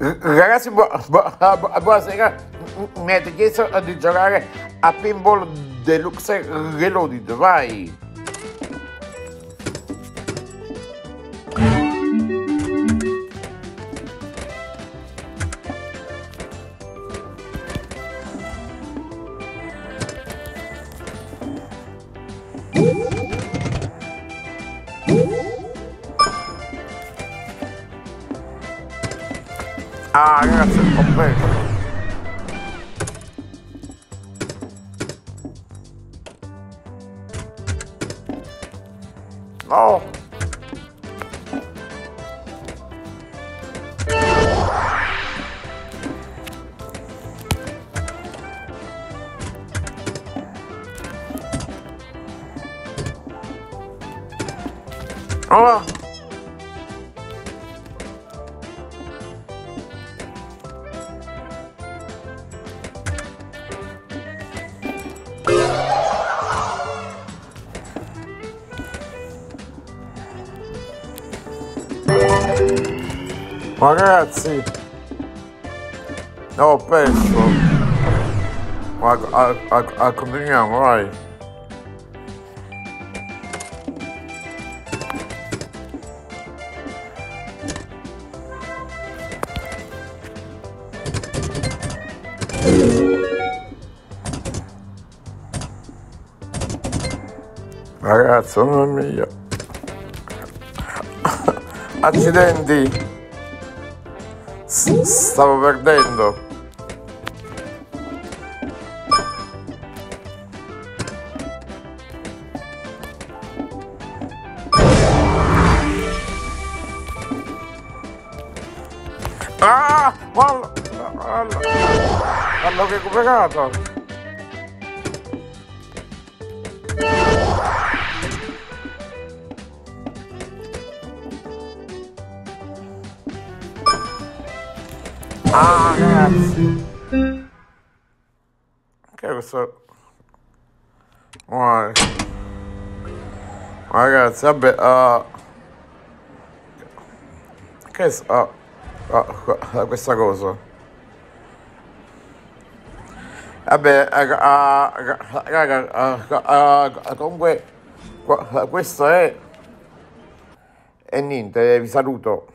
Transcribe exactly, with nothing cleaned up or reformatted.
Ragazzi, bu bu bu buonasera. Mi avete chiesto di giocare a Pinball Deluxe Reloaded, vai! Ah, ragazzi, ho perso. No. Oh. Ma ragazzi, no, ho perso. Ma a, a, a, continuiamo, vai. Ragazzi, mamma mia. Accidenti. Stavo perdendo. Ah! L'ho recuperato. Ah, ragazzi, che è questo? Guarda. Ragazzi, vabbè, uh, che è uh, uh, uh, questa cosa? Vabbè, uh, uh, raga, uh, uh, uh, comunque uh, questo è e niente, vi saluto.